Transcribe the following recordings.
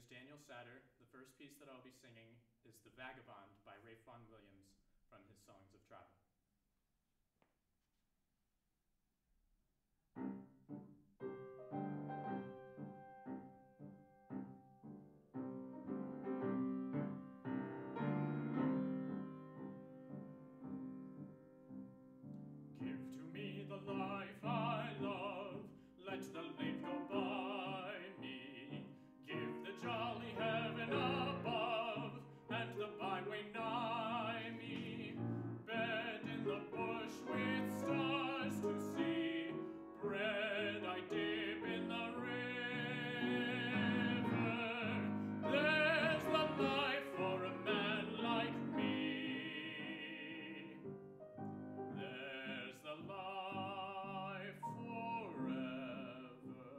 is Daniel Satter. The first piece that I'll be singing is The Vagabond by Ralph Vaughan Williams from his Songs of Travel. Give to me the life I love, let the lake go by me. Give the jolly heaven above, and the byway nigh me. Bed in the bush with stars to see, bread I dip in the river. There's the life for a man like me. There's the life forever.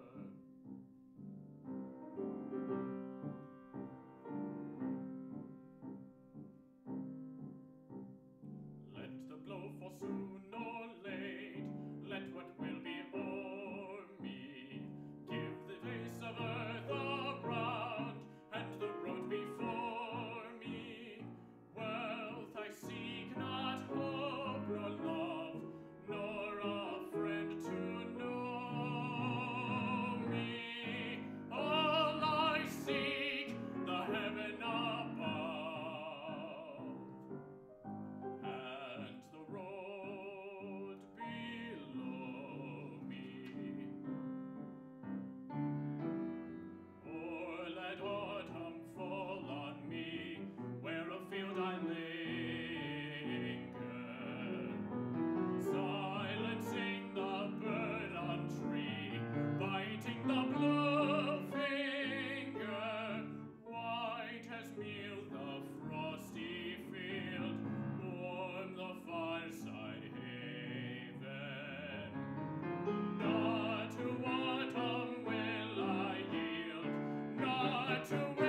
Let the blow fall soon or late, let what will be o'er me. Give the face of earth around, and the road before me. Wealth I seek, not hope nor love, nor a friend to know me. All I seek, the heaven above, and the road below me. Or let autumn fall on me, where afield I linger, silencing the bird on tree, biting the blue finger. White as meal the frosty field, warm the fireside haven. Not to autumn will I yield, not to